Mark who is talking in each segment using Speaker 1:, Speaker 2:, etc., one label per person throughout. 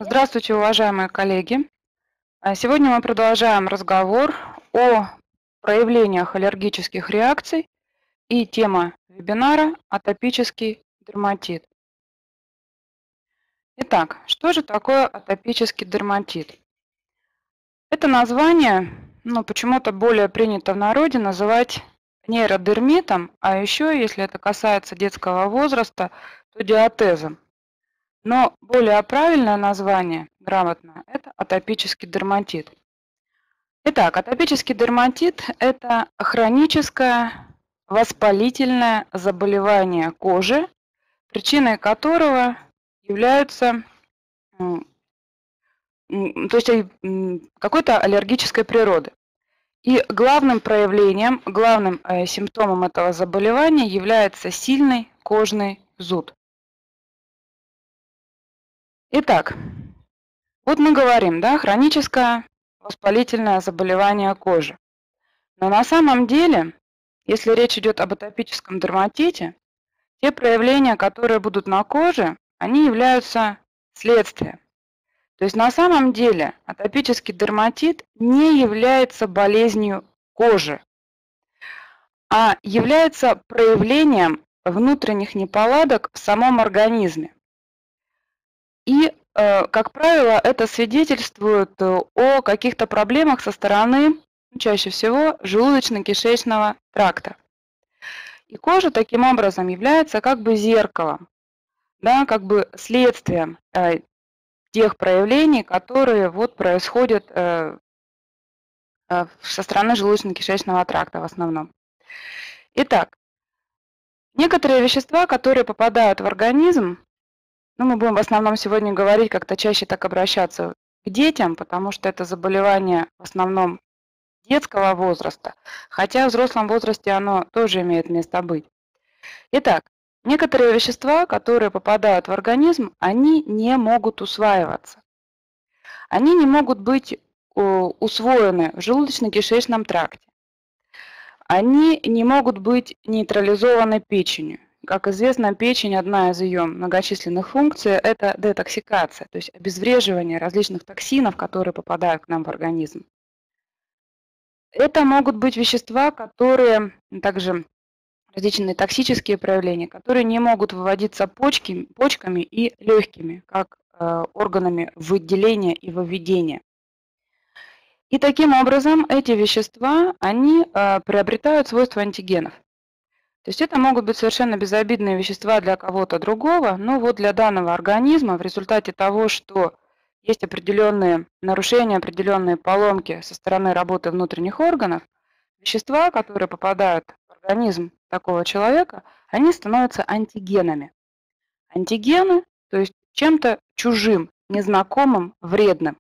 Speaker 1: Здравствуйте, уважаемые коллеги! Сегодня мы продолжаем разговор о проявлениях аллергических реакций, и тема вебинара — атопический дерматит. Итак, что же такое атопический дерматит? Это название, почему-то более принято в народе называть нейродермитом, а еще, если это касается детского возраста, то диатезом. Но более правильное название, грамотное, это атопический дерматит. Итак, атопический дерматит — это хроническое воспалительное заболевание кожи, причиной которого являются какой-то аллергической природы. И главным проявлением, главным симптомом этого заболевания является сильный кожный зуд. Итак, вот мы говорим, да, хроническое воспалительное заболевание кожи. Но на самом деле, если речь идет об атопическом дерматите, те проявления, которые будут на коже, они являются следствием. То есть на самом деле атопический дерматит не является болезнью кожи, а является проявлением внутренних неполадок в самом организме. И, как правило, это свидетельствует о каких-то проблемах со стороны, чаще всего, желудочно-кишечного тракта. И кожа таким образом является как бы зеркалом, да, как бы следствием тех проявлений, которые вот происходят со стороны желудочно-кишечного тракта в основном. Итак, некоторые вещества, которые попадают в организм, мы будем в основном сегодня говорить, как-то чаще так обращаться к детям, потому что это заболевание в основном детского возраста, хотя в взрослом возрасте оно тоже имеет место быть. Итак, некоторые вещества, которые попадают в организм, они не могут усваиваться. Они не могут быть усвоены в желудочно-кишечном тракте. Они не могут быть нейтрализованы печенью. Как известно, печень, одна из ее многочисленных функций — это детоксикация, то есть обезвреживание различных токсинов, которые попадают к нам в организм. Это могут быть вещества, которые также различные токсические проявления, которые не могут выводиться почками и легкими, как органами выделения и выведения. И таким образом эти вещества, они приобретают свойства антигенов. То есть это могут быть совершенно безобидные вещества для кого-то другого, но вот для данного организма в результате того, что есть определенные нарушения, определенные поломки со стороны работы внутренних органов, вещества, которые попадают в организм такого человека, они становятся антигенами. Антигены, то есть чем-то чужим, незнакомым, вредным.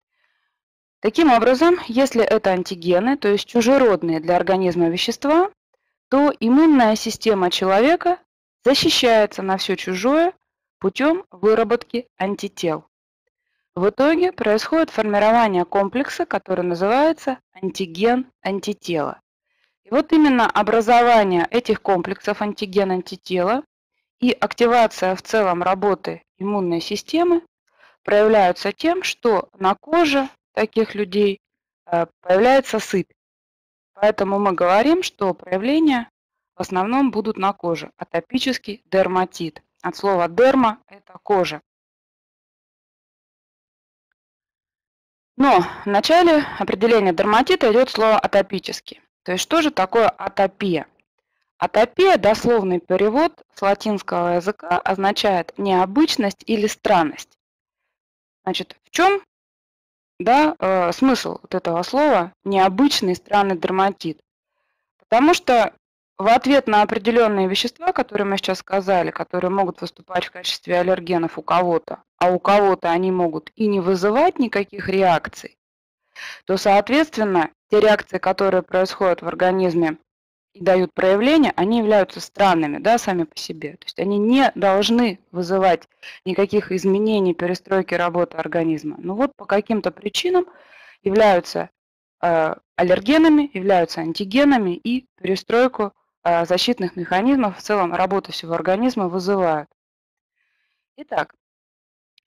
Speaker 1: Таким образом, если это антигены, то есть чужеродные для организма вещества, то иммунная система человека защищается на все чужое путем выработки антител. В итоге происходит формирование комплекса, который называется антиген-антитела. И вот именно образование этих комплексов антиген-антитела и активация в целом работы иммунной системы проявляются тем, что на коже таких людей появляется сыпь. Поэтому мы говорим, что проявления в основном будут на коже. Атопический дерматит. От слова дерма – это кожа. Но в начале определения дерматита идет слово атопический. То есть что же такое атопия? Атопия, дословный перевод с латинского языка, означает необычность или странность. Значит, в чем смысл вот этого слова необычный, странный дерматит? Потому что в ответ на определенные вещества, которые мы сейчас сказали, которые могут выступать в качестве аллергенов у кого-то, а у кого-то они могут и не вызывать никаких реакций, то, соответственно, те реакции, которые происходят в организме и дают проявления, они являются странными, да, сами по себе. То есть они не должны вызывать никаких изменений, перестройки работы организма. Но вот по каким-то причинам являются аллергенами, являются антигенами и перестройку защитных механизмов, в целом работу всего организма вызывают. Итак,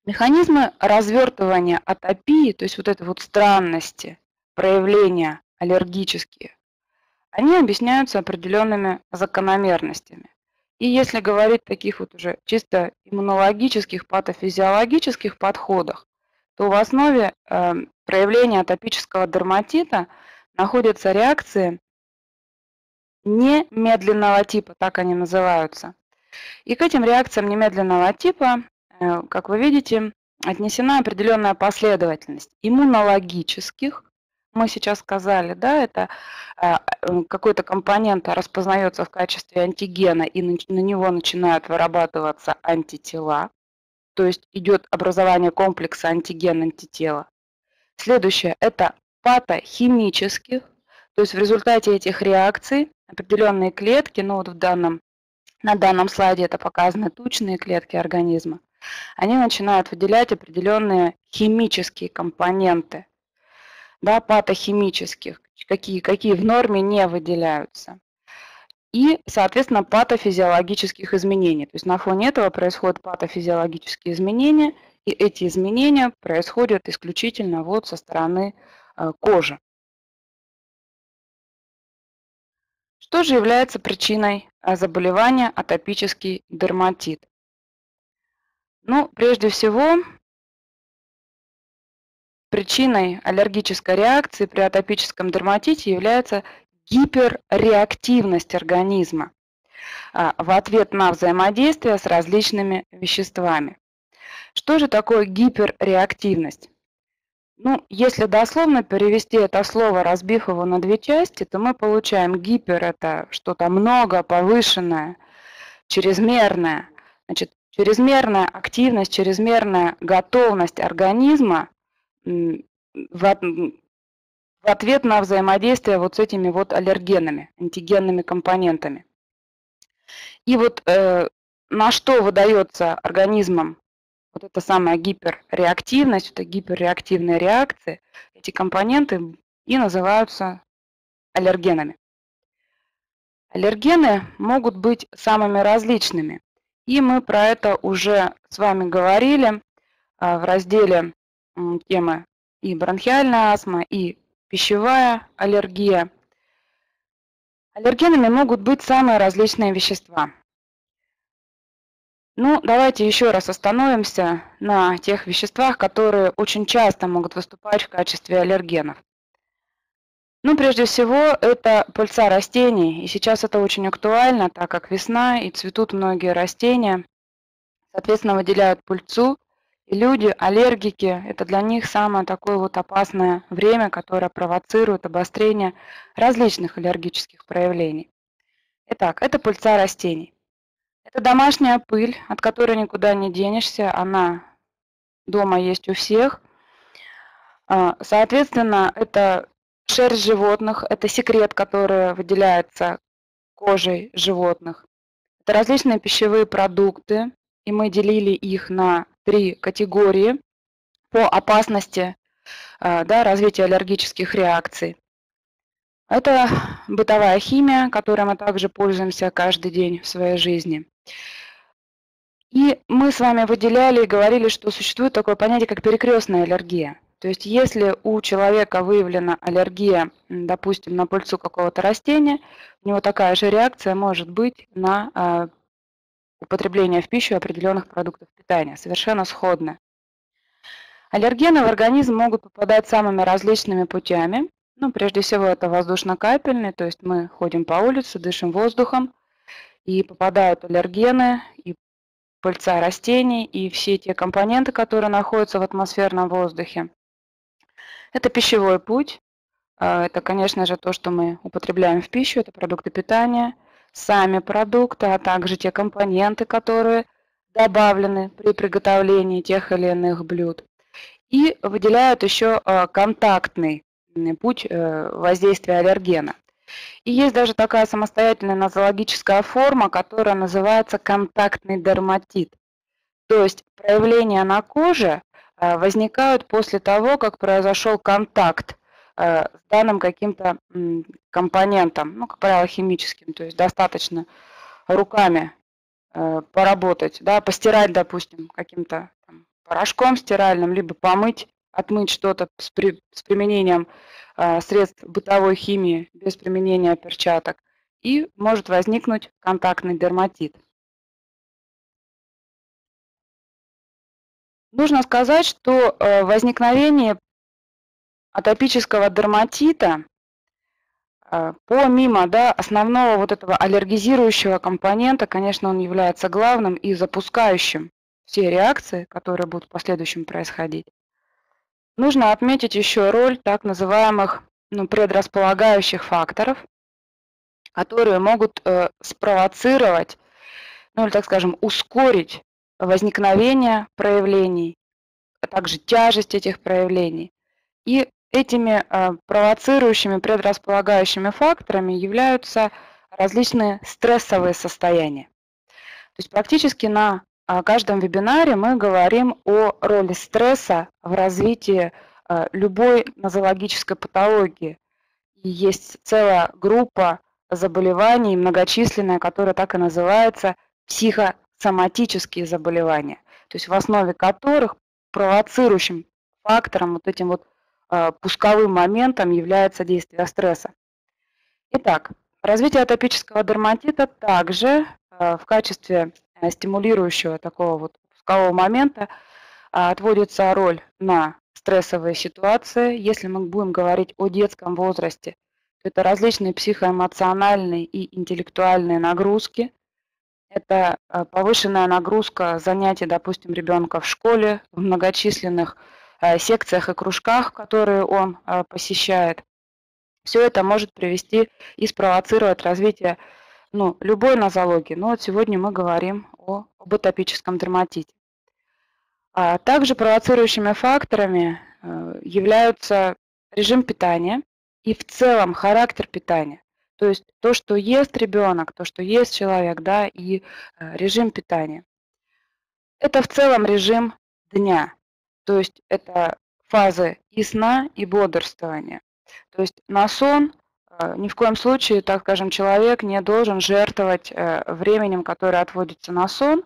Speaker 1: Механизмы развертывания атопии, то есть вот этой вот странности, проявления аллергические, они объясняются определенными закономерностями. И если говорить о таких вот уже чисто иммунологических, патофизиологических подходах, то в основе проявления атопического дерматита находятся реакции немедленного типа, так они называются. И к этим реакциям немедленного типа, как вы видите, отнесена определенная последовательность иммунологических. Мы сейчас сказали, да, это какой-то компонент распознается в качестве антигена, и на него начинают вырабатываться антитела, то есть идет образование комплекса антиген-антитела. Следующее – это патохимических, то есть в результате этих реакций определенные клетки, ну вот на данном слайде это показаны тучные клетки организма, они начинают выделять определенные химические компоненты, да, патохимических, какие в норме не выделяются. И, соответственно, патофизиологических изменений. То есть на фоне этого происходят патофизиологические изменения, и эти изменения происходят исключительно вот со стороны кожи. Что же является причиной заболевания атопический дерматит? Ну, прежде всего, причиной аллергической реакции при атопическом дерматите является гиперреактивность организма в ответ на взаимодействие с различными веществами. Что же такое гиперреактивность? Ну, если дословно перевести это слово, разбив его на две части, то мы получаем гипер – это что-то много, повышенное, чрезмерное. Значит, чрезмерная активность, чрезмерная готовность организма в ответ на взаимодействие вот с этими вот аллергенами, антигенными компонентами. И вот на что выдается организмом вот эта самая гиперреактивность, это гиперреактивные реакции, эти компоненты и называются аллергенами. Аллергены могут быть самыми различными. И мы про это уже с вами говорили в разделе темы и бронхиальная астма, и пищевая аллергия. Аллергенами могут быть самые различные вещества. Ну, давайте еще раз остановимся на тех веществах, которые очень часто могут выступать в качестве аллергенов. Ну, прежде всего, это пыльца растений, и сейчас это очень актуально, так как весна, и цветут многие растения, соответственно, выделяют пыльцу, и люди, аллергики, это для них самое такое вот опасное время, которое провоцирует обострение различных аллергических проявлений. Итак, это пыльца растений. Это домашняя пыль, от которой никуда не денешься, она дома есть у всех. Соответственно, это шерсть животных, это секрет, который выделяется кожей животных. Это различные пищевые продукты, и мы делили их на 3 категории по опасности развития аллергических реакций. Это бытовая химия, которой мы также пользуемся каждый день в своей жизни. И мы с вами выделяли и говорили, что существует такое понятие, как перекрестная аллергия. То есть если у человека выявлена аллергия, допустим, на пыльцу какого-то растения, у него такая же реакция может быть на употребление в пищу определенных продуктов питания, совершенно сходная. Аллергены в организм могут попадать самыми различными путями. Ну, прежде всего, это воздушно-капельные, то есть мы ходим по улице, дышим воздухом, и попадают аллергены, и пыльца растений, и все те компоненты, которые находятся в атмосферном воздухе. Это пищевой путь. Это, конечно же, то, что мы употребляем в пищу, это продукты питания, сами продукты, а также те компоненты, которые добавлены при приготовлении тех или иных блюд. И выделяют еще контактный путь воздействия аллергена. И есть даже такая самостоятельная нозологическая форма, которая называется контактный дерматит. То есть проявления на коже возникают после того, как произошел контакт с данным каким-то компонентом, ну, как правило, химическим, то есть достаточно руками поработать, да, постирать, допустим, каким-то порошком стиральным, либо помыть, отмыть что-то с применением средств бытовой химии без применения перчаток, и может возникнуть контактный дерматит. Нужно сказать, что возникновение атопического дерматита, помимо основного вот этого аллергизирующего компонента, конечно, он является главным и запускающим все реакции, которые будут в последующем происходить. Нужно отметить еще роль так называемых предрасполагающих факторов, которые могут спровоцировать, или, так скажем, ускорить возникновение проявлений, а также тяжесть этих проявлений. И этими провоцирующими, предрасполагающими факторами являются различные стрессовые состояния. То есть практически на каждом вебинаре мы говорим о роли стресса в развитии любой нозологической патологии. И есть целая группа заболеваний, многочисленная, которая так и называется психосоматические заболевания. То есть в основе которых провоцирующим фактором, вот этим вот пусковым моментом является действие стресса. Итак, развитие атопического дерматита также в качестве стимулирующего такого вот пускового момента отводится роль на стрессовые ситуации. Если мы будем говорить о детском возрасте, то это различные психоэмоциональные и интеллектуальные нагрузки. Это повышенная нагрузка занятий, допустим, ребенка в школе, в многочисленных секциях и кружках, которые он посещает. Все это может привести и спровоцировать развитие любой нозологии. Но вот сегодня мы говорим об атопическом дерматите. Также провоцирующими факторами являются режим питания и в целом характер питания. То есть то, что ест ребенок, то, что ест человек, и режим питания. Это в целом режим дня. То есть это фазы и сна, и бодрствования. То есть на сон ни в коем случае, так скажем, человек не должен жертвовать временем, которое отводится на сон.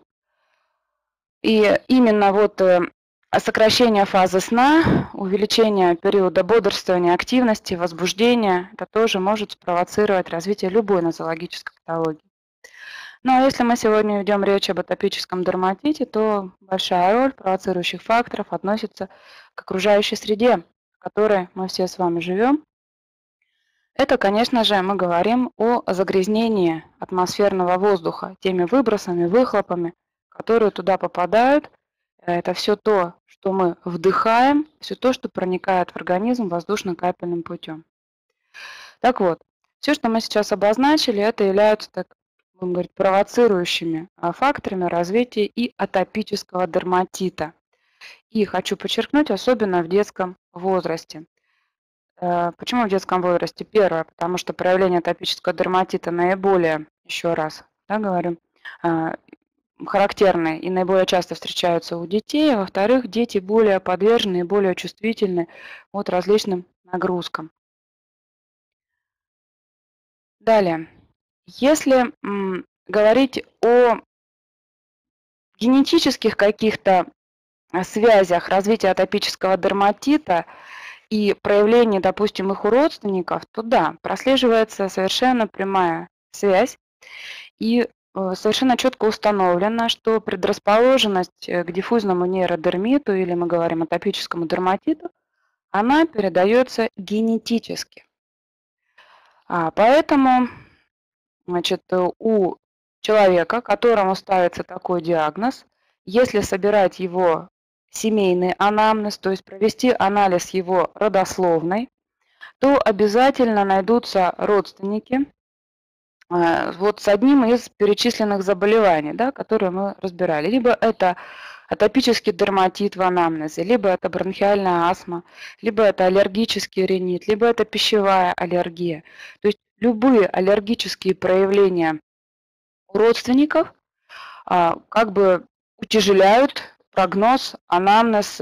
Speaker 1: И именно вот сокращение фазы сна, увеличение периода бодрствования, активности, возбуждения, это тоже может спровоцировать развитие любой нозологической патологии. Ну а если мы сегодня ведем речь об атопическом дерматите, то большая роль провоцирующих факторов относится к окружающей среде, в которой мы все с вами живем. Это, конечно же, мы говорим о загрязнении атмосферного воздуха теми выбросами, выхлопами, которые туда попадают. Это все то, что мы вдыхаем, все то, что проникает в организм воздушно-капельным путем. Так вот, все, что мы сейчас обозначили, это являются, так будем говорить, провоцирующими факторами развития и атопического дерматита. И хочу подчеркнуть, особенно в детском возрасте. Почему в детском возрасте? Первое, потому что проявление атопического дерматита наиболее, еще раз говорю, характерны и наиболее часто встречаются у детей. Во-вторых, дети более подвержены и более чувствительны от различным нагрузкам. Далее, если говорить о генетических каких-то связях развития атопического дерматита и проявлении, допустим, их у родственников, то да, прослеживается совершенно прямая связь. И совершенно четко установлено, что предрасположенность к диффузному нейродермиту, или мы говорим атопическому дерматиту, она передается генетически. Поэтому у человека, которому ставится такой диагноз, если собирать его семейный анамнез, то есть провести анализ его родословной, то обязательно найдутся родственники вот с одним из перечисленных заболеваний, которые мы разбирали. Либо это атопический дерматит в анамнезе, либо это бронхиальная астма, либо это аллергический ринит, либо это пищевая аллергия. То есть любые аллергические проявления у родственников как бы утяжеляют прогноз, анамнез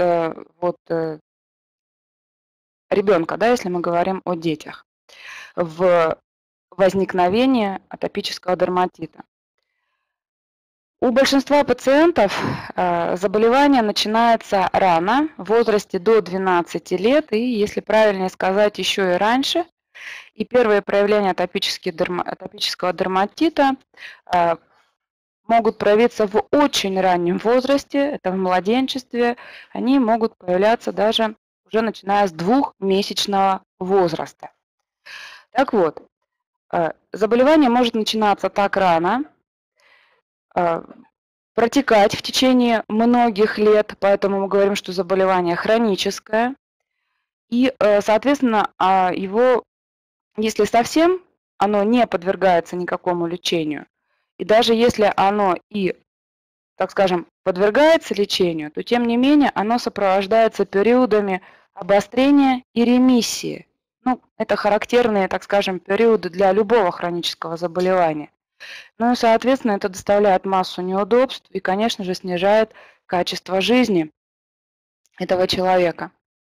Speaker 1: ребенка, если мы говорим о детях, в возникновении атопического дерматита. У большинства пациентов заболевание начинается рано, в возрасте до 12 лет, и, если правильнее сказать, еще и раньше. И первые проявления атопического дерматита могут проявиться в очень раннем возрасте, это в младенчестве. Они могут появляться даже уже начиная с двухмесячного возраста. Так вот, заболевание может начинаться так рано, протекать в течение многих лет, поэтому мы говорим, что заболевание хроническое. И, соответственно, его, если совсем оно не подвергается никакому лечению, и даже если оно и, так скажем, подвергается лечению, то тем не менее оно сопровождается периодами обострения и ремиссии. Ну, это характерные, так скажем, периоды для любого хронического заболевания. Ну и, соответственно, это доставляет массу неудобств и, конечно же, снижает качество жизни этого человека.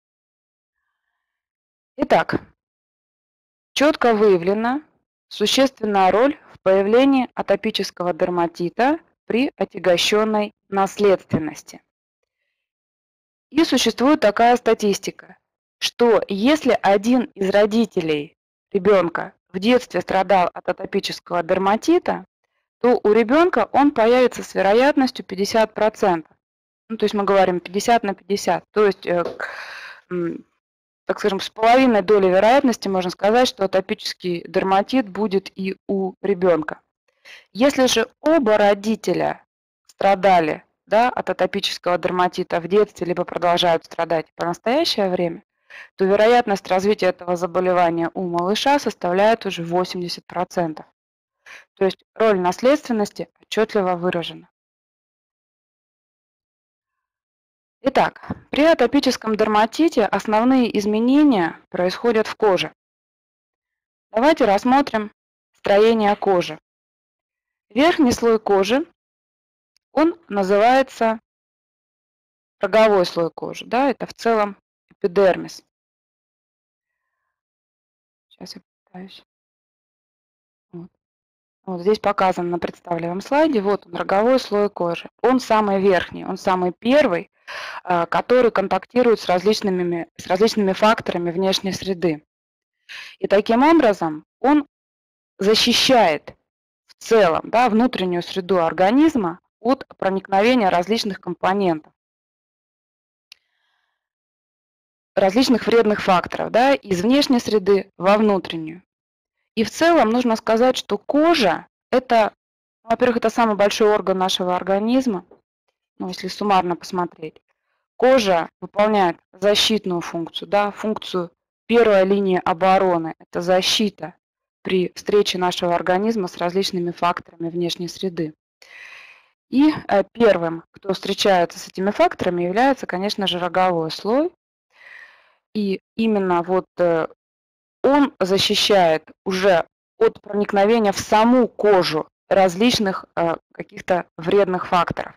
Speaker 1: Итак, четко выявлена существенная роль в появлении атопического дерматита при отягощенной наследственности. И существует такая статистика, что если один из родителей ребенка в детстве страдал от атопического дерматита, то у ребенка он появится с вероятностью 50%. Ну, то есть мы говорим 50 на 50. То есть, так скажем, с половиной долей вероятности можно сказать, что атопический дерматит будет и у ребенка. Если же оба родителя страдали, да, от атопического дерматита в детстве, либо продолжают страдать по настоящее время, то вероятность развития этого заболевания у малыша составляет уже 80%. То есть роль наследственности отчетливо выражена. Итак, при атопическом дерматите основные изменения происходят в коже. Давайте рассмотрим строение кожи. Верхний слой кожи, он называется роговой слой кожи, да, это в целом эпидермис. Сейчас я попытаюсь. Вот здесь показан на представленном слайде, вот он, роговой слой кожи. Он самый верхний, он самый первый, который контактирует с различными факторами внешней среды. И таким образом он защищает в целом, да, внутреннюю среду организма от проникновения различных компонентов, различных вредных факторов, да, из внешней среды во внутреннюю. И в целом нужно сказать, что кожа – это, во-первых, это самый большой орган нашего организма, ну, если суммарно посмотреть. Кожа выполняет защитную функцию, да, функцию первой линии обороны. Это защита при встрече нашего организма с различными факторами внешней среды. И первым, кто встречается с этими факторами, является, конечно же, роговой слой. И именно вот он защищает уже от проникновения в саму кожу различных каких-то вредных факторов.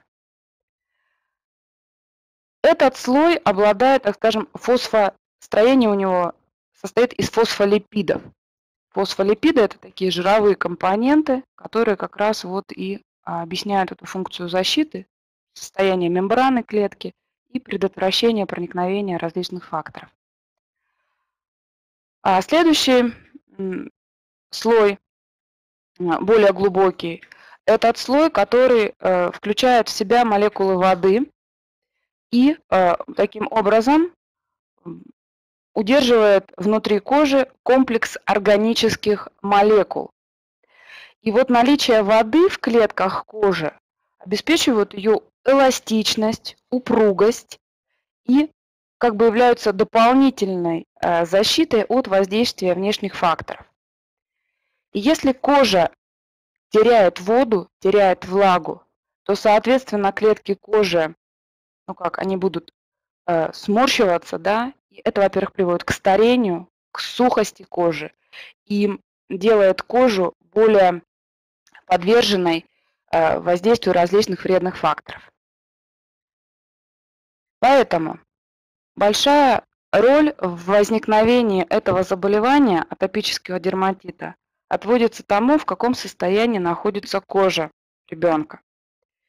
Speaker 1: Этот слой обладает, так скажем, строение у него состоит из фосфолипидов. Фосфолипиды – это такие жировые компоненты, которые как раз вот и объясняют эту функцию защиты, состояние мембраны клетки и предотвращение проникновения различных факторов. А следующий слой, более глубокий, этот слой, который включает в себя молекулы воды и таким образом удерживает внутри кожи комплекс органических молекул. И вот наличие воды в клетках кожи обеспечивает ее эластичность, упругость и как бы являются дополнительной защитой от воздействия внешних факторов. И если кожа теряет воду, теряет влагу, то, соответственно, клетки кожи, ну как, они будут сморщиваться, да, и это, во-первых, приводит к старению, к сухости кожи и делает кожу более подверженной воздействию различных вредных факторов. Поэтому большая роль в возникновении этого заболевания, атопического дерматита, отводится тому, в каком состоянии находится кожа ребенка.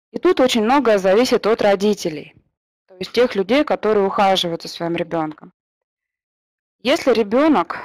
Speaker 1: И тут очень многое зависит от родителей, то есть тех людей, которые ухаживают за своим ребенком. Если ребенок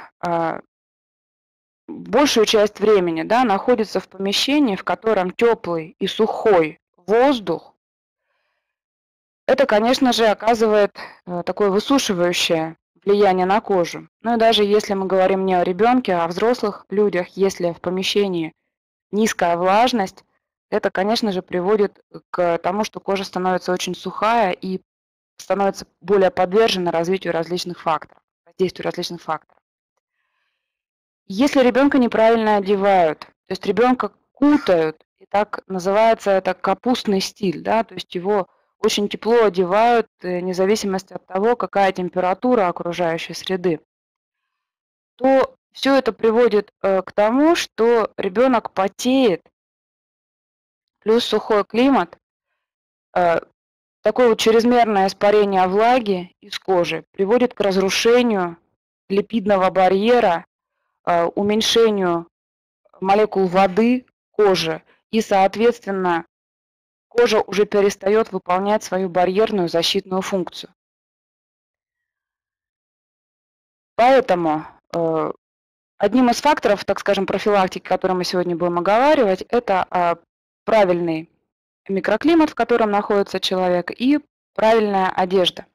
Speaker 1: большую часть времени, да, находится в помещении, в котором теплый и сухой воздух, это, конечно же, оказывает такое высушивающее влияние на кожу. Ну и даже если мы говорим не о ребенке, а о взрослых людях, если в помещении низкая влажность, это, конечно же, приводит к тому, что кожа становится очень сухая и становится более подвержена развитию различных факторов, воздействию различных факторов. Если ребенка неправильно одевают, то есть ребенка кутают, и так называется это капустный стиль, да, то есть его очень тепло одевают, вне зависимости от того, какая температура окружающей среды, то все это приводит к тому, что ребенок потеет, плюс сухой климат, такое вот чрезмерное испарение влаги из кожи приводит к разрушению липидного барьера, уменьшению молекул воды кожи, и, соответственно, кожа уже перестает выполнять свою барьерную защитную функцию. Поэтому одним из факторов, так скажем, профилактики, о котором мы сегодня будем оговаривать, это правильный микроклимат, в котором находится человек, и правильная одежда.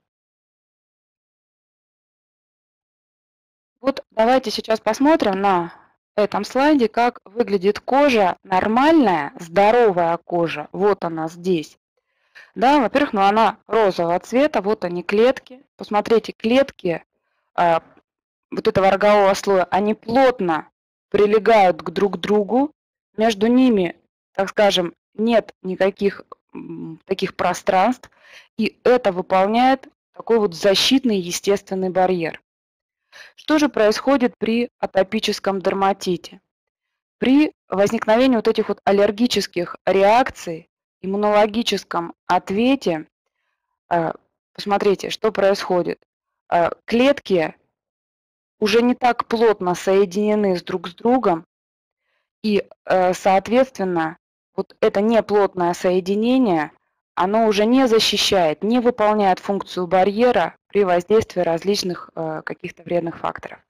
Speaker 1: Вот давайте сейчас посмотрим на этом слайде, как выглядит кожа, нормальная, здоровая кожа. Вот она здесь. Да, во-первых, ну она розового цвета, вот они клетки. Посмотрите, клетки вот этого рогового слоя, они плотно прилегают друг к другу. Между ними, так скажем, нет никаких таких пространств, и это выполняет такой вот защитный естественный барьер. Что же происходит при атопическом дерматите? При возникновении вот этих вот аллергических реакций, иммунологическом ответе, посмотрите, что происходит. Клетки уже не так плотно соединены друг с другом, и, соответственно, вот это неплотное соединение, оно уже не защищает, не выполняет функцию барьера при воздействии различных каких-то вредных факторов.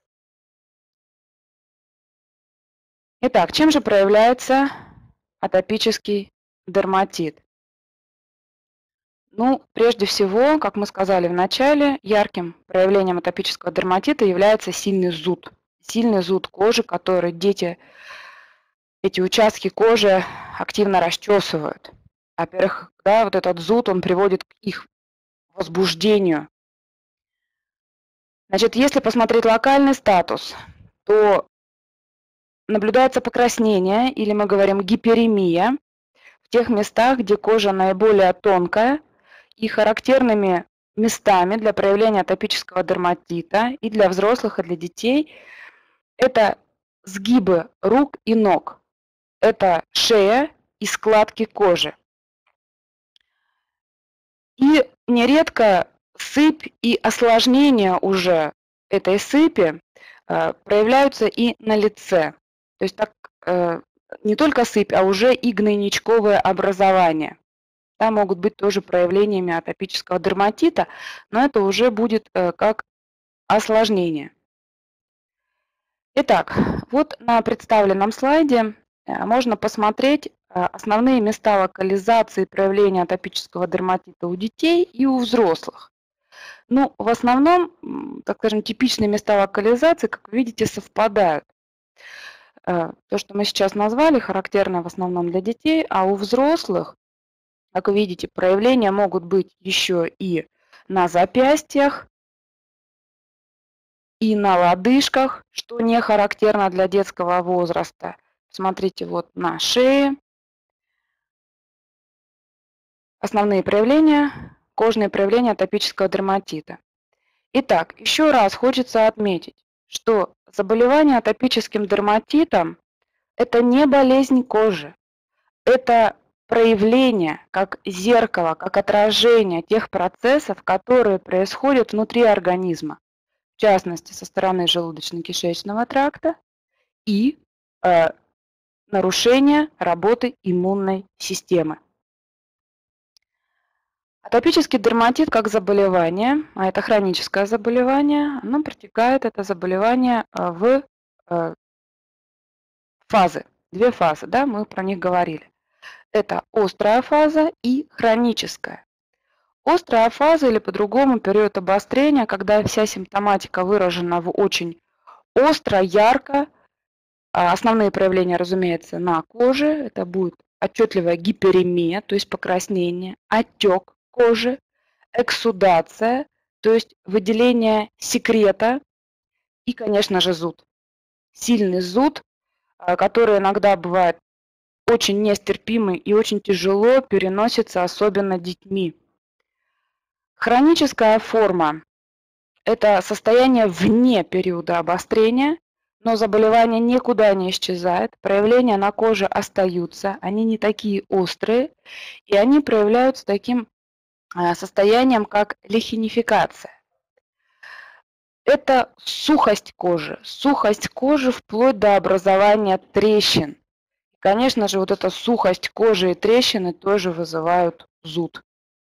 Speaker 1: Итак, чем же проявляется атопический дерматит? Ну, прежде всего, как мы сказали в начале, ярким проявлением атопического дерматита является сильный зуд. Сильный зуд кожи, который дети, эти участки кожи активно расчесывают. Во-первых, да, вот этот зуд, он приводит к их возбуждению. Значит, если посмотреть локальный статус, то наблюдается покраснение, или мы говорим гиперемия, в тех местах, где кожа наиболее тонкая, и характерными местами для проявления атопического дерматита и для взрослых, и для детей это сгибы рук и ног, это шея и складки кожи. И нередко сыпь и осложнения уже этой сыпи проявляются и на лице. То есть так, не только сыпь, а уже и гнойничковое образование. Да, могут быть тоже проявлениями атопического дерматита, но это уже будет как осложнение. Итак, вот на представленном слайде можно посмотреть основные места локализации проявления атопического дерматита у детей и у взрослых. Ну, в основном, так скажем, типичные места локализации, как вы видите, совпадают. То, что мы сейчас назвали, характерно в основном для детей, а у взрослых, как вы видите, проявления могут быть еще и на запястьях, и на лодыжках, что не характерно для детского возраста. Смотрите, вот на шее. Основные проявления, кожные проявления атопического дерматита. Итак, еще раз хочется отметить, что заболевание атопическим дерматитом – это не болезнь кожи, это проявление, как зеркало, как отражение тех процессов, которые происходят внутри организма, в частности, со стороны желудочно-кишечного тракта и нарушение работы иммунной системы. Атопический дерматит как заболевание, а это хроническое заболевание, оно протекает, это заболевание, в фазы. Две фазы, да, мы про них говорили. Это острая фаза и хроническая. Острая фаза или по-другому период обострения, когда вся симптоматика выражена в очень остро, ярко. Основные проявления, разумеется, на коже. Это будет отчетливая гиперемия, то есть покраснение, отек кожи, эксудация, то есть выделение секрета и, конечно же, зуд. Сильный зуд, который иногда бывает очень нестерпимый и очень тяжело переносится, особенно детьми. Хроническая форма – это состояние вне периода обострения, но заболевание никуда не исчезает, проявления на коже остаются, они не такие острые, и они проявляются таким состоянием, как лихинификация. Это сухость кожи вплоть до образования трещин. Конечно же, вот эта сухость кожи и трещины тоже вызывают зуд.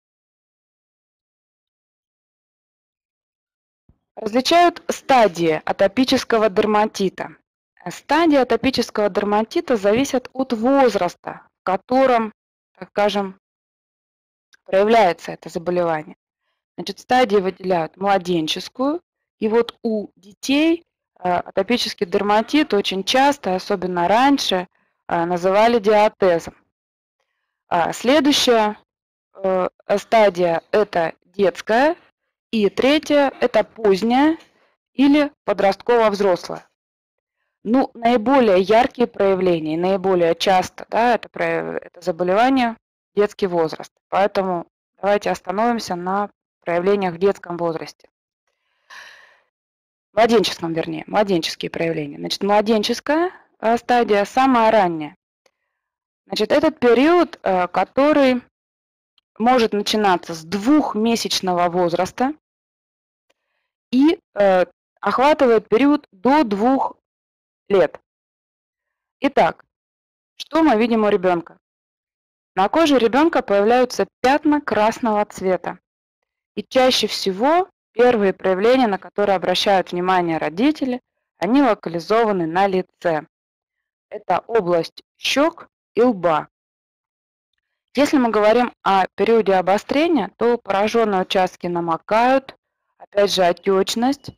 Speaker 1: Различают стадии атопического дерматита. Стадии атопического дерматита зависят от возраста, в котором, так скажем, проявляется это заболевание. Значит, стадии выделяют младенческую, и вот у детей атопический дерматит очень часто, особенно раньше, называли диатезом. Следующая стадия – это детская, и третья – это поздняя или подростково-взрослая. Ну, наиболее яркие проявления, наиболее часто, да, это заболевание детский возраст. Поэтому давайте остановимся на проявлениях в детском возрасте. Младенческом, вернее, младенческие проявления. Значит, младенческая стадия самая ранняя. Значит, этот период, который может начинаться с 2-месячного возраста и охватывает период до 2 лет. Итак, что мы видим у ребенка? На коже ребенка появляются пятна красного цвета. И чаще всего первые проявления, на которые обращают внимание родители, они локализованы на лице. Это область щек и лба. Если мы говорим о периоде обострения, то пораженные участки намокают, опять же отечность,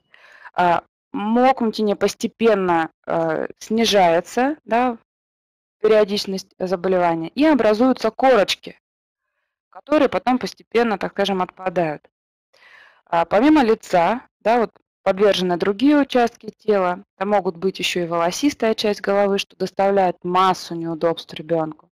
Speaker 1: мокнутие постепенно снижается, да, периодичность заболевания, и образуются корочки, которые потом постепенно, так скажем, отпадают. Помимо лица, да, вот подвержены другие участки тела, там могут быть еще и волосистая часть головы, что доставляет массу неудобств ребенку.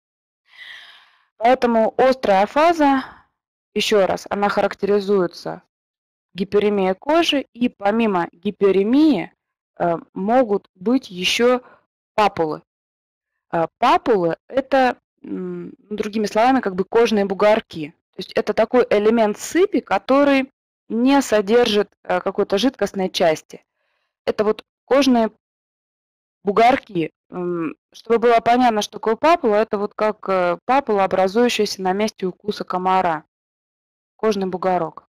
Speaker 1: Поэтому острая фаза, еще раз, она характеризуется гиперемией кожи, и помимо гиперемии могут быть еще папулы. Папулы – это, другими словами, как бы кожные бугорки. То есть это такой элемент сыпи, который не содержит какой-то жидкостной части. Это вот кожные бугорки. Чтобы было понятно, что такое папула, это вот как папула, образующаяся на месте укуса комара. Кожный бугорок.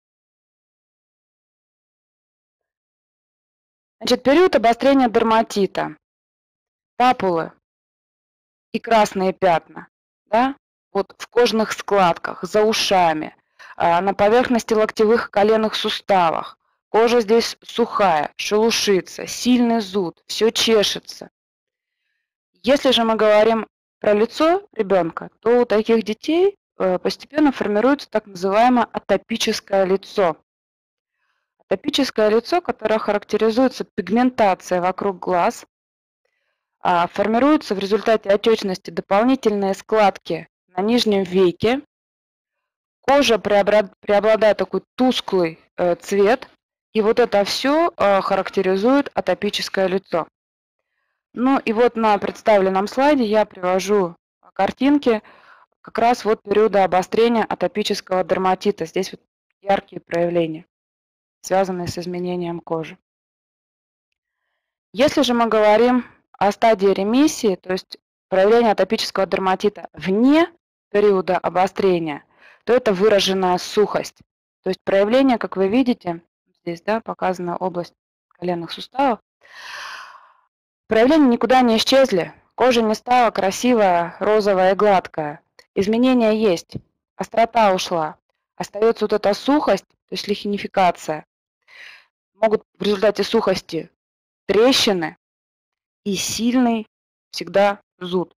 Speaker 1: Значит, период обострения дерматита. Папулы и красные пятна, да, вот в кожных складках, за ушами, на поверхности локтевых и коленных суставах. Кожа здесь сухая, шелушится, сильный зуд, все чешется. Если же мы говорим про лицо ребенка, то у таких детей постепенно формируется так называемое атопическое лицо. Атопическое лицо, которое характеризуется пигментацией вокруг глаз, формируются в результате отечности дополнительные складки на нижнем веке. Кожа преобладает такой тусклый цвет, и вот это все характеризует атопическое лицо. Ну и вот на представленном слайде я привожу картинки как раз вот периода обострения атопического дерматита. Здесь вот яркие проявления, связанные с изменением кожи. Если же мы говорим о стадии ремиссии, то есть проявление атопического дерматита вне периода обострения, то это выраженная сухость. То есть проявление, как вы видите, здесь, да, показана область коленных суставов, проявления никуда не исчезли. Кожа не стала красивая, розовая и гладкая. Изменения есть, острота ушла. Остается вот эта сухость, то есть лихинификация. Могут в результате сухости трещины и сильный всегда зуд.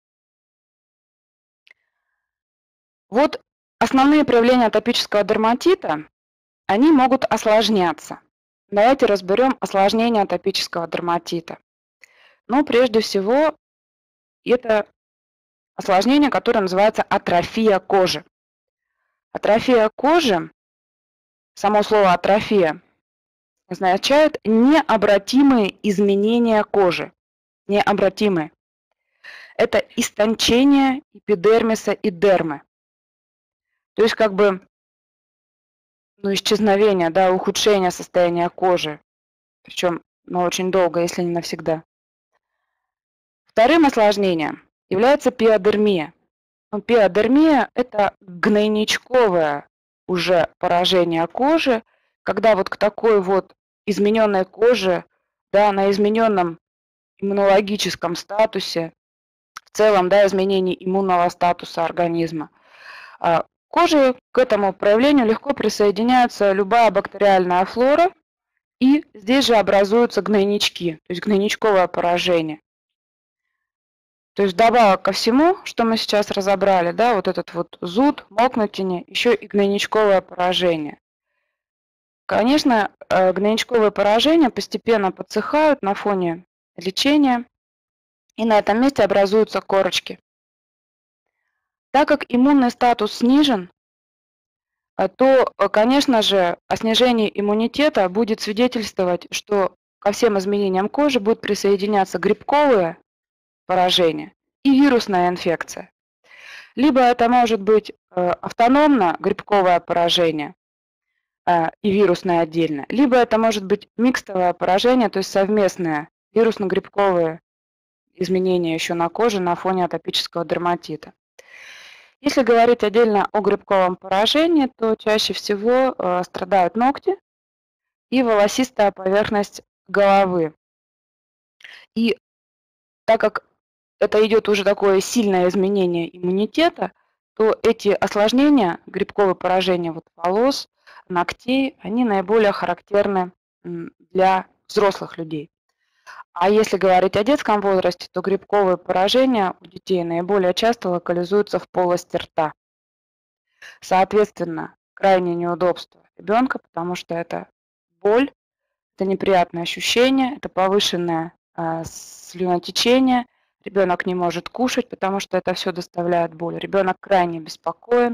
Speaker 1: Вот основные проявления атопического дерматита, они могут осложняться. Давайте разберем осложнения атопического дерматита. Но прежде всего это осложнение, которое называется атрофия кожи. Атрофия кожи, само слово атрофия, означает необратимые изменения кожи. Необратимые. Это истончение эпидермиса и дермы. То есть как бы исчезновение, да, ухудшение состояния кожи. Причем очень долго, если не навсегда. Вторым осложнением является пиодермия. Пиодермия – это гнойничковое уже поражение кожи, когда вот к такой вот измененной коже, да, на измененном иммунологическом статусе, в целом, да, изменении иммунного статуса организма, коже к этому проявлению легко присоединяется любая бактериальная флора, и здесь же образуются гнойнички, то есть гнойничковое поражение. То есть вдобавок ко всему, что мы сейчас разобрали, да, вот этот вот зуд, мокнутине, еще и гнойничковое поражение. Конечно, гнойничковые поражения постепенно подсыхают на фоне лечения, и на этом месте образуются корочки. Так как иммунный статус снижен, то, конечно же, о снижении иммунитета будет свидетельствовать, что ко всем изменениям кожи будут присоединяться грибковые поражения и вирусная инфекция. Либо это может быть автономно грибковое поражение и вирусное отдельно, либо это может быть микстовое поражение, то есть совместное вирусно-грибковые изменения еще на коже на фоне атопического дерматита. Если говорить отдельно о грибковом поражении, то чаще всего страдают ногти и волосистая поверхность головы. И так как это идет уже такое сильное изменение иммунитета, то эти осложнения, грибковые поражения волос, ногтей, они наиболее характерны для взрослых людей. А если говорить о детском возрасте, то грибковые поражения у детей наиболее часто локализуются в полости рта. Соответственно, крайнее неудобство ребенка, потому что это боль, это неприятное ощущение, это повышенное слюнотечение, ребенок не может кушать, потому что это все доставляет боль. Ребенок крайне беспокоен.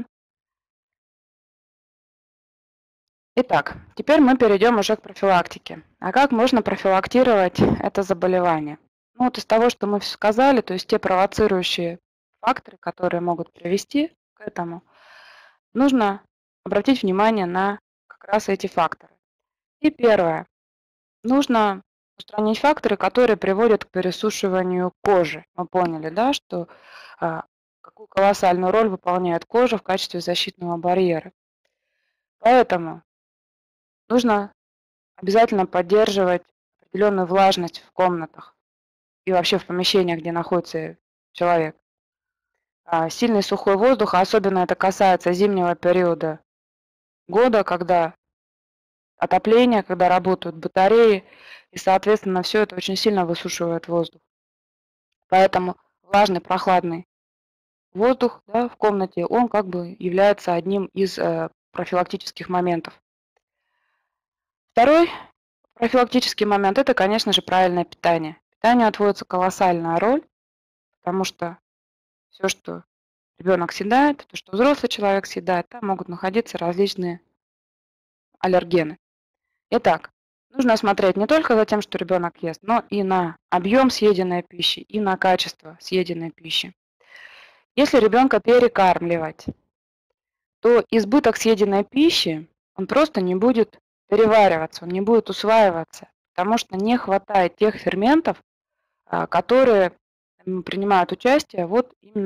Speaker 1: Итак, теперь мы перейдем уже к профилактике. А как можно профилактировать это заболевание? Вот из того, что мы сказали, то есть те провоцирующие факторы, которые могут привести к этому, нужно обратить внимание на как раз эти факторы. И первое. Нужно устранить факторы, которые приводят к пересушиванию кожи. Мы поняли, да, что какую колоссальную роль выполняет кожа в качестве защитного барьера. Поэтому нужно обязательно поддерживать определенную влажность в комнатах и вообще в помещениях, где находится человек. Сильный сухой воздух, особенно это касается зимнего периода года, когда отопление, когда работают батареи, и, соответственно, все это очень сильно высушивает воздух. Поэтому влажный, прохладный воздух, да, в комнате, он как бы является одним из профилактических моментов. Второй профилактический момент – это, конечно же, правильное питание. Питанию отводится колоссальная роль, потому что все, что ребенок съедает, то, что взрослый человек съедает, там могут находиться различные аллергены. Итак, нужно смотреть не только за тем, что ребенок ест, но и на объем съеденной пищи, и на качество съеденной пищи. Если ребенка перекармливать, то избыток съеденной пищи, он просто не будет перевариваться, он не будет усваиваться, потому что не хватает тех ферментов, которые принимают участие вот именно в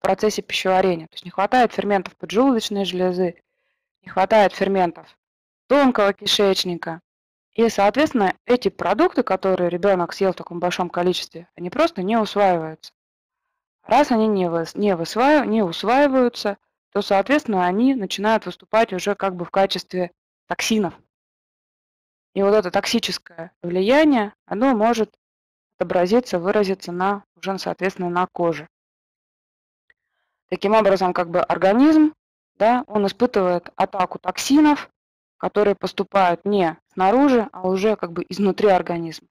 Speaker 1: процессе пищеварения. То есть не хватает ферментов поджелудочной железы, не хватает ферментов тонкого кишечника. И, соответственно, эти продукты, которые ребенок съел в таком большом количестве, они просто не усваиваются. Раз они не усваиваются, то, соответственно, они начинают выступать уже как бы в качестве токсинов. И вот это токсическое влияние, оно может отобразиться, выразиться уже, соответственно, на коже. Таким образом, как бы организм, да, он испытывает атаку токсинов, которые поступают не снаружи, а уже как бы изнутри организма.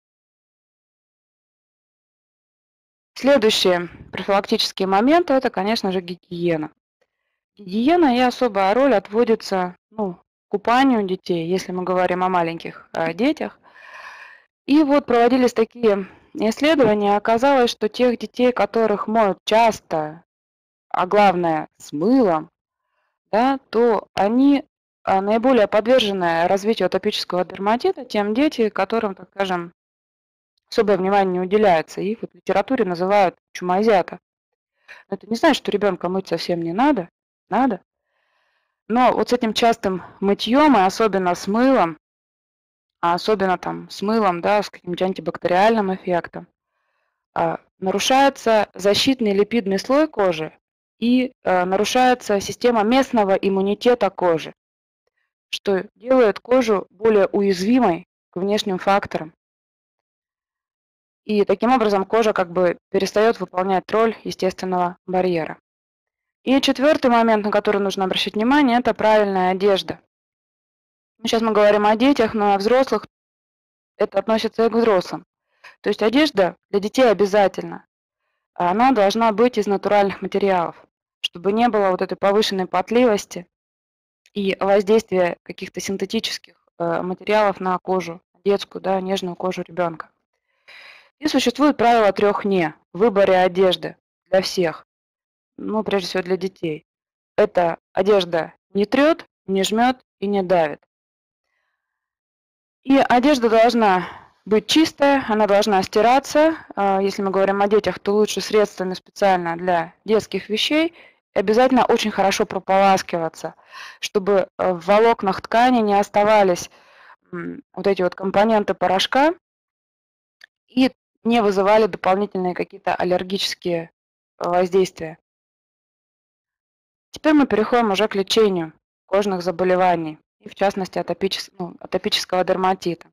Speaker 1: Следующий профилактический момент – это, конечно же, гигиена. Гигиена и особая роль отводится купанию детей, если мы говорим о маленьких детях. И вот проводились такие исследования, оказалось, что тех детей, которых моют часто, а главное с мылом, да, то они наиболее подвержены развитию атопического дерматита, тем дети, которым, так скажем, особое внимание не уделяется. Их в литературе называют чумазята. Это не значит, что ребенка мыть совсем не надо, надо. Но вот с этим частым мытьем, и особенно с мылом, а особенно там с мылом, да, с каким-нибудь антибактериальным эффектом, нарушается защитный липидный слой кожи и нарушается система местного иммунитета кожи, что делает кожу более уязвимой к внешним факторам. И таким образом кожа как бы перестает выполнять роль естественного барьера. И четвертый момент, на который нужно обращать внимание, это правильная одежда. Сейчас мы говорим о детях, но о взрослых это относится и к взрослым. То есть одежда для детей обязательно. Она должна быть из натуральных материалов, чтобы не было вот этой повышенной потливости и воздействия каких-то синтетических материалов на кожу, детскую, да, нежную кожу ребенка. И существует правило 3 «не» в выборе одежды для всех, прежде всего для детей. Это одежда не трет, не жмет и не давит. И одежда должна быть чистая, она должна стираться. Если мы говорим о детях, то лучше средствами специально для детских вещей. И обязательно очень хорошо прополаскиваться, чтобы в волокнах ткани не оставались вот эти вот компоненты порошка и не вызывали дополнительные какие-то аллергические воздействия. Теперь мы переходим уже к лечению кожных заболеваний, и в частности атопического дерматита.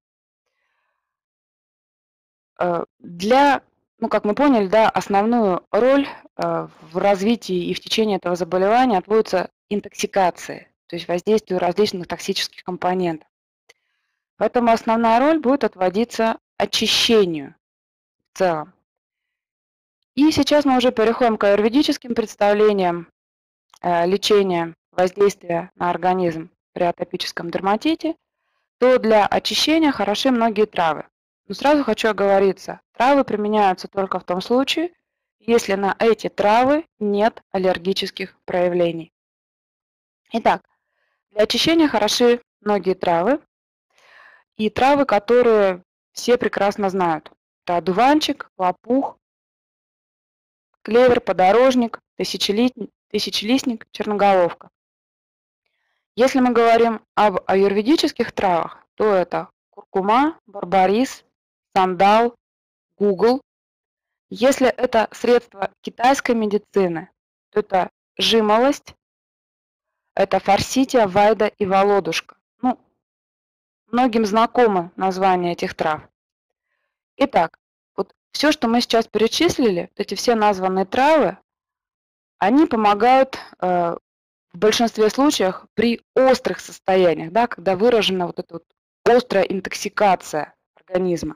Speaker 1: Как мы поняли, да, основную роль в развитии и в течение этого заболевания отводится интоксикации, то есть воздействию различных токсических компонентов. Поэтому основная роль будет отводиться очищению в целом. И сейчас мы уже переходим к аюрведическим представлениям лечения воздействия на организм при атопическом дерматите, то для очищения хороши многие травы. Но сразу хочу оговориться, травы применяются только в том случае, если на эти травы нет аллергических проявлений. Итак, для очищения хороши многие травы, и травы, которые все прекрасно знают. Это одуванчик, лопух, клевер, подорожник, тысячелистник, черноголовка. Если мы говорим об аюрведических травах, то это куркума, барбарис, сандал, гугл. Если это средства китайской медицины, то это жимолость, это форсития, вайда и володушка. Многим знакомы названия этих трав. Итак, вот все, что мы сейчас перечислили, эти все названные травы, они помогают в большинстве случаев при острых состояниях, да, когда выражена вот эта вот острая интоксикация организма.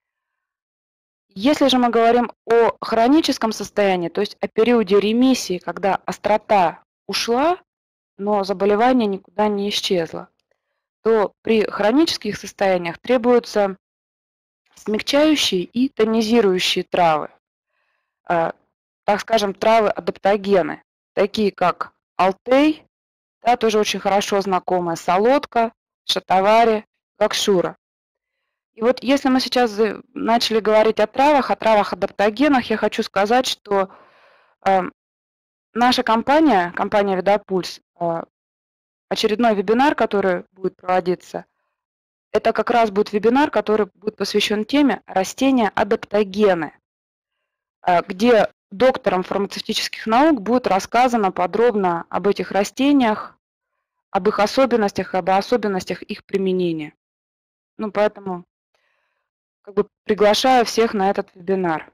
Speaker 1: Если же мы говорим о хроническом состоянии, то есть о периоде ремиссии, когда острота ушла, но заболевание никуда не исчезло, то при хронических состояниях требуются смягчающие и тонизирующие травы, так скажем, травы-адаптогены, такие как алтей, да, тоже очень хорошо знакомая солодка, шатавари, лакшура. И вот если мы сейчас начали говорить о травах адаптогенах, я хочу сказать, что наша компания, компания Видопульс, очередной вебинар, который будет проводиться, это как раз будет вебинар, который будет посвящен теме растения-адаптогены, где доктором фармацевтических наук будет рассказано подробно об этих растениях, об их особенностях, об особенностях их применения. Ну, поэтому как бы приглашаю всех на этот вебинар.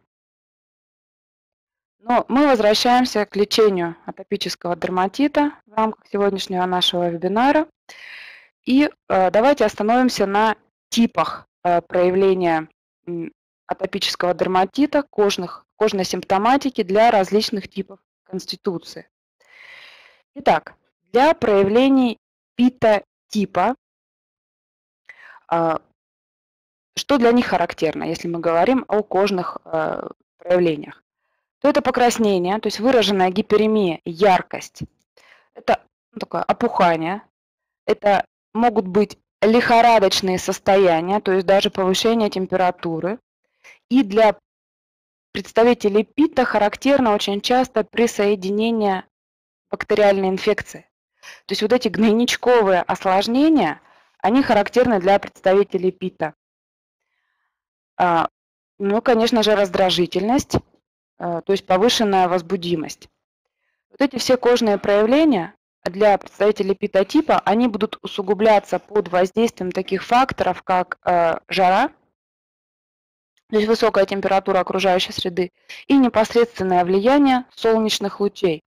Speaker 1: Но мы возвращаемся к лечению атопического дерматита в рамках сегодняшнего нашего вебинара. И давайте остановимся на типах проявления атопического дерматита, кожной симптоматики для различных типов конституции. Итак, для проявлений питотипа, что для них характерно, если мы говорим о кожных проявлениях, то это покраснение, то есть выраженная гиперемия, яркость, это такое опухание, это могут быть лихорадочные состояния, то есть даже повышение температуры. И для представителей ПИТа характерно очень часто присоединение бактериальной инфекции. То есть вот эти гнойничковые осложнения, они характерны для представителей ПИТа. Ну, конечно же, раздражительность, то есть повышенная возбудимость. Вот эти все кожные проявления для представителей питотипа, они будут усугубляться под воздействием таких факторов, как жара, то есть высокая температура окружающей среды, и непосредственное влияние солнечных лучей.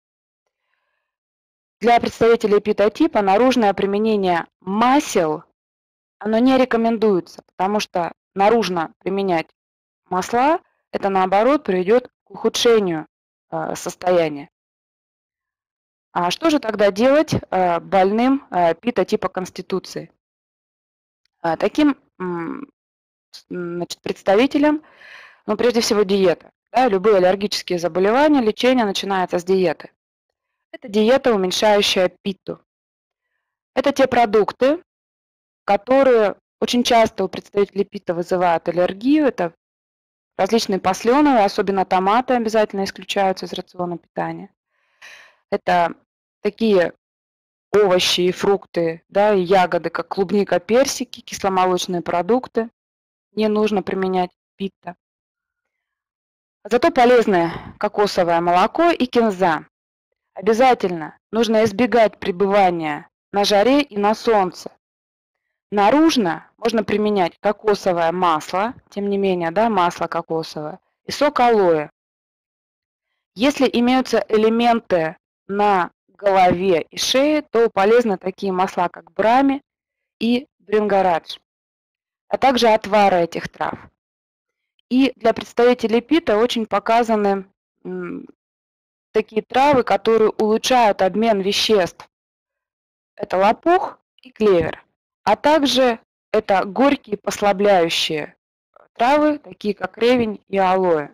Speaker 1: Для представителей питотипа наружное применение масел, оно не рекомендуется, потому что наружно применять масла, это наоборот приведет к ухудшению состояния. А что же тогда делать больным питотипа конституции? Таким представителям, ну, прежде всего, диета. Да, любые аллергические заболевания, лечение начинается с диеты. Это диета, уменьшающая питу. Это те продукты, которые очень часто у представителей пита вызывают аллергию. Это различные посленовые, особенно томаты обязательно исключаются из рациона питания. Это такие овощи и фрукты, да, и ягоды, как клубника, персики, кисломолочные продукты. Не нужно применять пита. Зато полезное кокосовое молоко и кинза. Обязательно нужно избегать пребывания на жаре и на солнце. Наружно можно применять кокосовое масло, тем не менее, да, масло кокосовое, и сок алоэ. Если имеются элементы на голове и шее, то полезны такие масла, как брахми и брингарадж, а также отвары этих трав. И для представителей пита очень показаны такие травы, которые улучшают обмен веществ. Это лопух и клевер, а также это горькие послабляющие травы, такие как ревень и алоэ.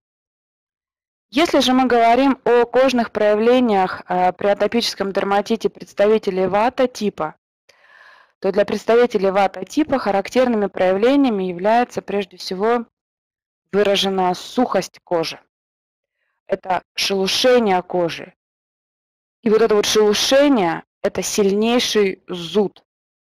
Speaker 1: Если же мы говорим о кожных проявлениях при атопическом дерматите представителей вата-типа, то для представителей вата-типа характерными проявлениями является прежде всего выраженная сухость кожи. Это шелушение кожи. И вот это вот шелушение – это сильнейший зуд.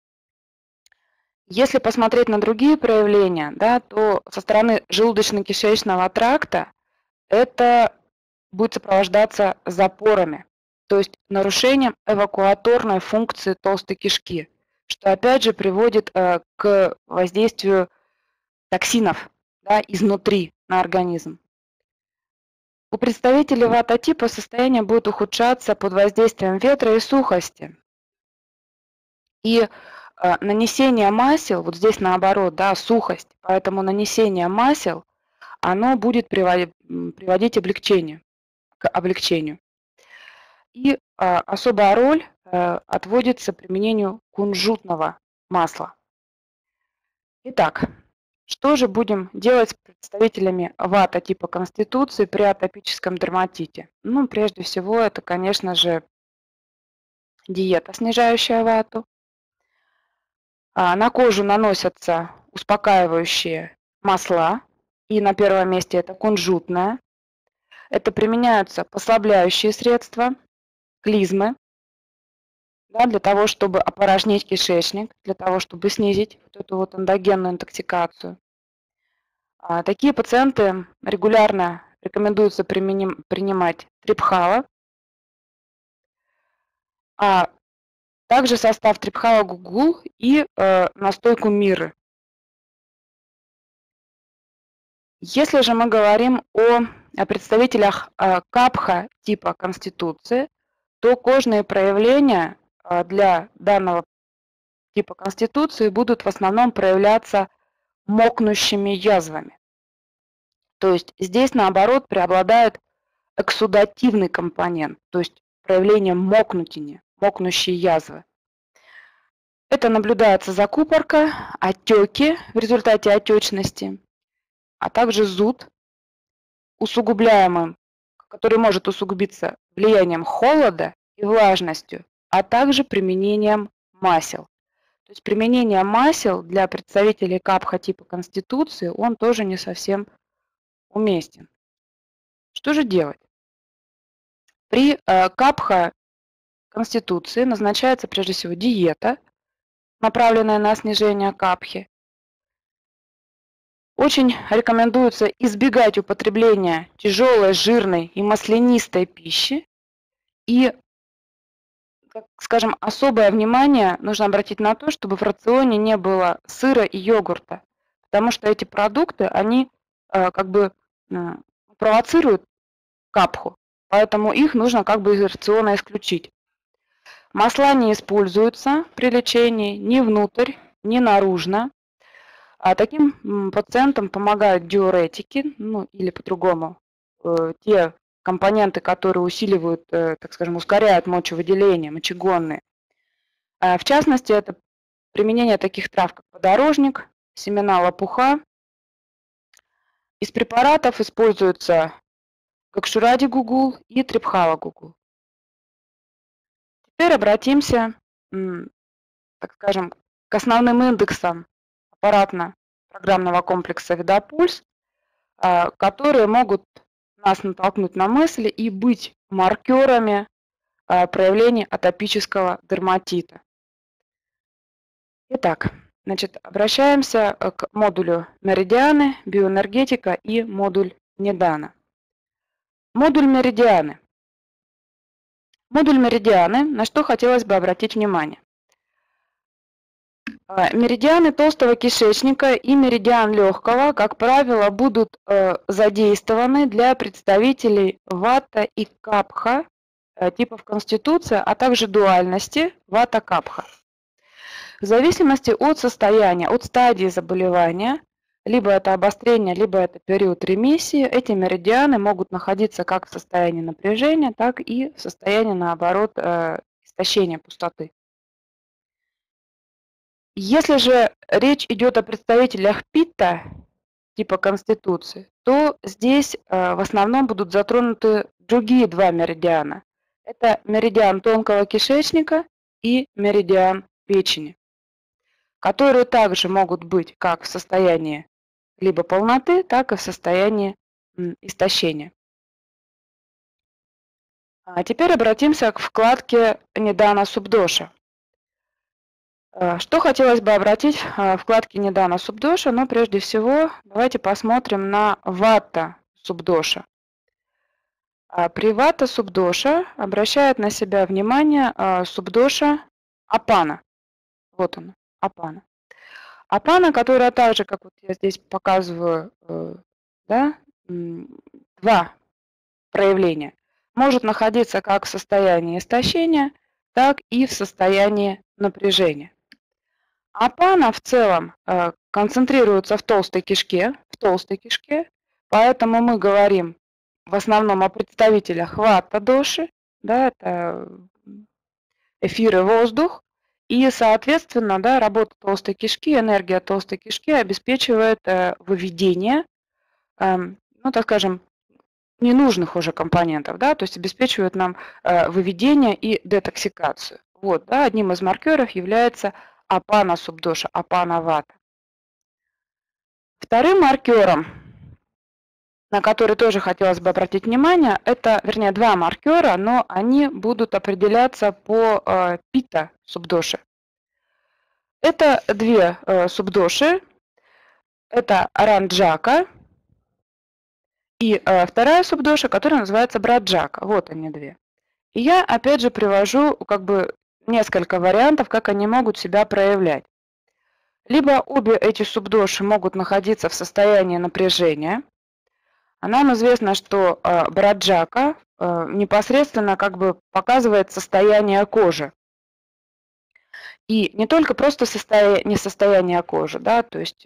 Speaker 1: Если посмотреть на другие проявления, да, то со стороны желудочно-кишечного тракта это будет сопровождаться запорами, то есть нарушением эвакуаторной функции толстой кишки, что опять же приводит к воздействию токсинов, да, изнутри на организм. У представителей вата-типа состояние будет ухудшаться под воздействием ветра и сухости. И нанесение масел, вот здесь наоборот, да, сухость, поэтому нанесение масел, оно будет приводить к облегчению. И особая роль отводится применению кунжутного масла. Итак, что же будем делать с представителями вата типа конституции при атопическом дерматите? Ну, прежде всего, это, конечно же, диета, снижающая вату. На кожу наносятся успокаивающие масла, и на первом месте это кунжутное. Это применяются послабляющие средства, клизмы, да, для того, чтобы опорожнить кишечник, для того, чтобы снизить вот эту вот эндогенную интоксикацию. Такие пациенты регулярно рекомендуется принимать трипхала, а также состав трипхала гугул и настойку мирры. Если же мы говорим о представителях капха типа конституции, то кожные проявления для данного типа конституции будут в основном проявляться мокнущими язвами. То есть здесь, наоборот, преобладает эксудативный компонент, то есть проявление мокнутини, мокнущие язвы. Это наблюдается закупорка, отеки в результате отечности, а также зуд, усугубляемым, который может усугубиться влиянием холода и влажностью, а также применением масел. То есть применение масел для представителей капха типа конституции, он тоже не совсем уместен. Что же делать? При капха конституции назначается прежде всего диета, направленная на снижение капхи. Очень рекомендуется избегать употребления тяжелой, жирной и маслянистой пищи. И, скажем, особое внимание нужно обратить на то, чтобы в рационе не было сыра и йогурта, потому что эти продукты, они как бы провоцируют капху, поэтому их нужно как бы из рациона исключить. Масла не используются при лечении ни внутрь, ни наружно. А таким пациентам помогают диуретики, ну или по-другому, те компоненты, которые усиливают, так скажем, ускоряют мочевыделение, мочегонные. В частности, это применение таких трав, как подорожник, семена лопуха. Из препаратов используются гакшуради гугул и трипхала гугул. Теперь обратимся, так скажем, к основным индексам аппаратно-программного комплекса «Видопульс», которые могут нас натолкнуть на мысли и быть маркерами проявления атопического дерматита. Итак, значит, обращаемся к модулю меридианы, биоэнергетика и модуль Нидана. Модуль меридианы. Модуль меридианы, на что хотелось бы обратить внимание. Меридианы толстого кишечника и меридиан легкого, как правило, будут задействованы для представителей вата и капха типов конституции, а также дуальности вата-капха. В зависимости от состояния, от стадии заболевания, либо это обострение, либо это период ремиссии, эти меридианы могут находиться как в состоянии напряжения, так и в состоянии, наоборот, истощения, пустоты. Если же речь идет о представителях питта типа конституции, то здесь в основном будут затронуты другие два меридиана. Это меридиан тонкого кишечника и меридиан печени, которые также могут быть как в состоянии либо полноты, так и в состоянии истощения. А теперь обратимся к вкладке Нидана Субдоша. Что хотелось бы обратить в вкладке Нидана Субдоша, но прежде всего давайте посмотрим на вата Субдоша. При вата Субдоша обращает на себя внимание Субдоша Апана. Вот он, Апана. Апана, которая также, как вот я здесь показываю, да, два проявления, может находиться как в состоянии истощения, так и в состоянии напряжения. Апана в целом концентрируется в толстой кишке, поэтому мы говорим в основном о представителях вата-доши, да, это эфир и воздух, и, соответственно, да, работа толстой кишки, энергия толстой кишки обеспечивает выведение, ну, так скажем, ненужных уже компонентов, да, то есть обеспечивает нам выведение и детоксикацию. Вот, да, одним из маркеров является апана субдоша, апана вата. Вторым маркером на который тоже хотелось бы обратить внимание, это, вернее, два маркера, но они будут определяться по пита-субдоши. Это две субдоши, это ранджака и вторая субдоша, которая называется браджака. Вот они две. И я опять же привожу как бы несколько вариантов, как они могут себя проявлять. Либо обе эти субдоши могут находиться в состоянии напряжения. А нам известно, что браджака непосредственно как бы показывает состояние кожи. И не только просто не состояние кожи, да, то есть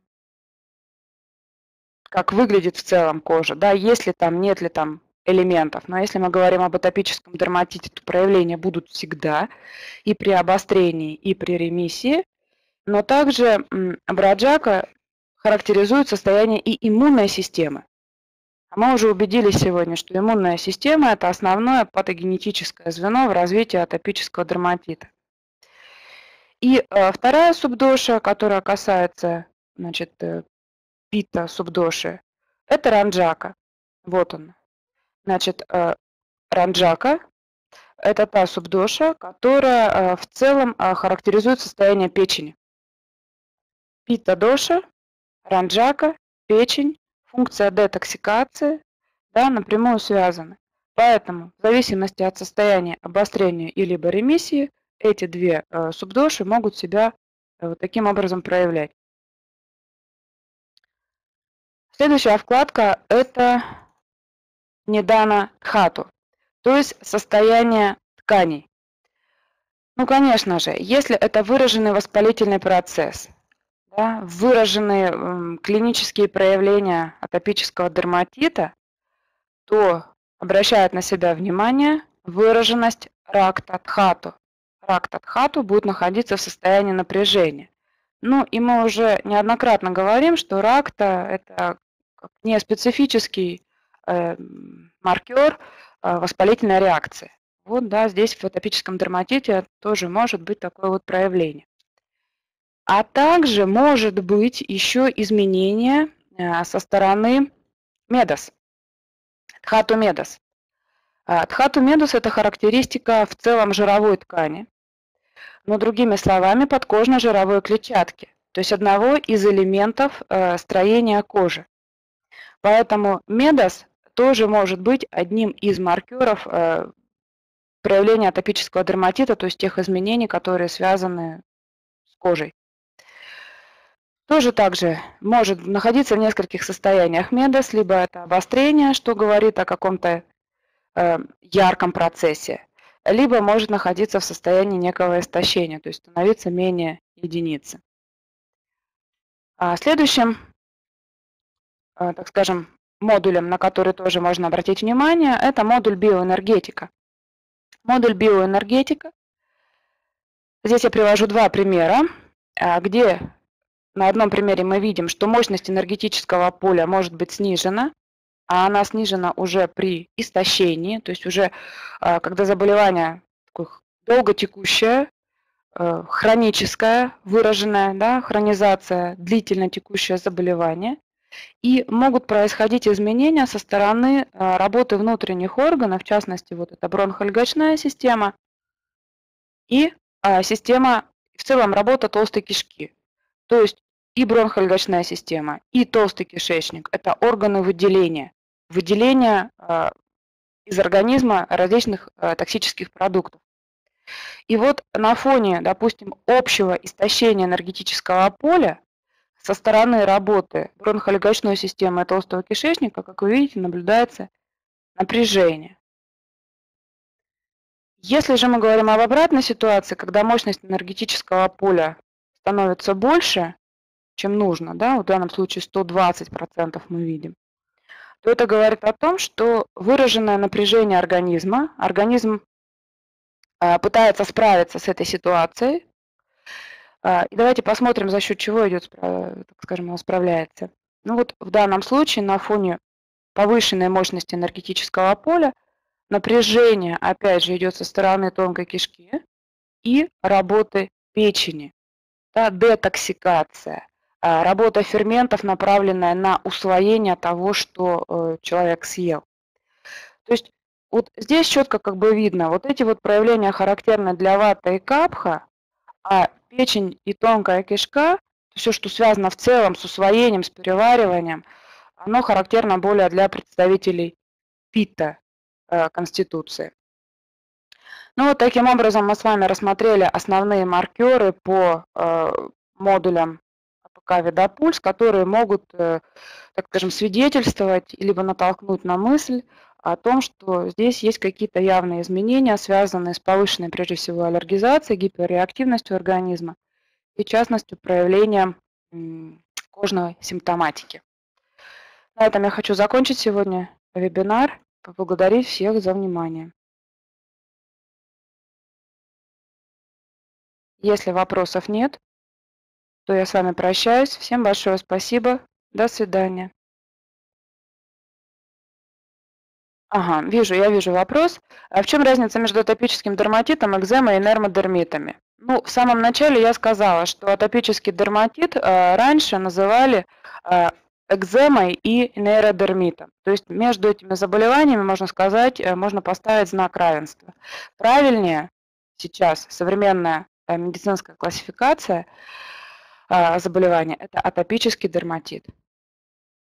Speaker 1: как выглядит в целом кожа, да, есть ли там, нет ли там элементов. Но если мы говорим об атопическом дерматите, то проявления будут всегда и при обострении, и при ремиссии. Но также браджака характеризует состояние и иммунной системы. А мы уже убедились сегодня, что иммунная система – это основное патогенетическое звено в развитии атопического дерматита. И вторая субдоша, которая касается, значит, пита субдоши, это ранджака. Вот он. Значит, ранджака – это та субдоша, которая в целом характеризует состояние печени. Пита-доша, ранджака, печень, функция детоксикации, да, напрямую связаны. Поэтому в зависимости от состояния обострения и либо ремиссии эти две субдоши могут себя вот таким образом проявлять. Следующая вкладка – это нидана дхату, то есть состояние тканей. Ну, конечно же, если это выраженный воспалительный процесс, да, выраженные клинические проявления атопического дерматита, то обращает на себя внимание выраженность ракта-дхату. Ракта-дхату будет находиться в состоянии напряжения. Ну и мы уже неоднократно говорим, что ракта – это не специфический маркер воспалительной реакции. Вот, да, здесь в атопическом дерматите тоже может быть такое вот проявление. А также может быть еще изменение со стороны медос, дхату-медос. Дхату-медос – это характеристика в целом жировой ткани, но другими словами подкожно-жировой клетчатки, то есть одного из элементов строения кожи. Поэтому медос тоже может быть одним из маркеров проявления атопического дерматита, то есть тех изменений, которые связаны с кожей. Тоже также может находиться в нескольких состояниях медос, либо это обострение, что говорит о каком-то ярком процессе, либо может находиться в состоянии некого истощения, то есть становиться менее единицы. Следующим, так скажем, модулем, на который тоже можно обратить внимание, это модуль биоэнергетика. Модуль биоэнергетика. Здесь я привожу два примера, где на одном примере мы видим, что мощность энергетического поля может быть снижена, а она снижена уже при истощении, то есть уже когда заболевание долго текущее, хроническое, выраженная, да, хронизация, длительно текущее заболевание. И могут происходить изменения со стороны работы внутренних органов, в частности, вот эта бронхолегочная система и система, в целом работа толстой кишки. То есть и бронхолегочная система, и толстый кишечник – это органы выделения из организма различных токсических продуктов. И вот на фоне, допустим, общего истощения энергетического поля со стороны работы бронхолегочной системы и толстого кишечника, как вы видите, наблюдается напряжение. Если же мы говорим об обратной ситуации, когда мощность энергетического поля становится больше, чем нужно, да, в данном случае 120% мы видим, то это говорит о том, что выраженное напряжение организма, организм пытается справиться с этой ситуацией. И давайте посмотрим, за счет чего идет, так скажем, он справляется. Ну вот в данном случае на фоне повышенной мощности энергетического поля напряжение, опять же, идет со стороны тонкой кишки и работы печени, да, детоксикация. работа ферментов, направленная на усвоение того, что человек съел. То есть вот здесь четко как бы видно, вот эти вот проявления характерны для вата и капха, а печень и тонкая кишка, все, что связано в целом с усвоением, с перевариванием, оно характерно более для представителей питта конституции. Ну вот таким образом мы с вами рассмотрели основные маркеры по модулям АПК Видопульс, которые могут, так скажем, свидетельствовать либо натолкнуть на мысль о том, что здесь есть какие-то явные изменения, связанные с повышенной, прежде всего, аллергизацией, гиперреактивностью организма и, в частности, проявлением кожной симптоматики. На этом я хочу закончить сегодня вебинар, поблагодарить всех за внимание. Если вопросов нет, то я с вами прощаюсь. Всем большое спасибо. До свидания. Ага, я вижу вопрос. А в чем разница между атопическим дерматитом, экземой и нейромодермитами? Ну, в самом начале я сказала, что атопический дерматит раньше называли экземой и нейродермитом. То есть между этими заболеваниями, можно сказать, можно поставить знак равенства. Правильнее сейчас современная медицинская классификация заболевания – это атопический дерматит.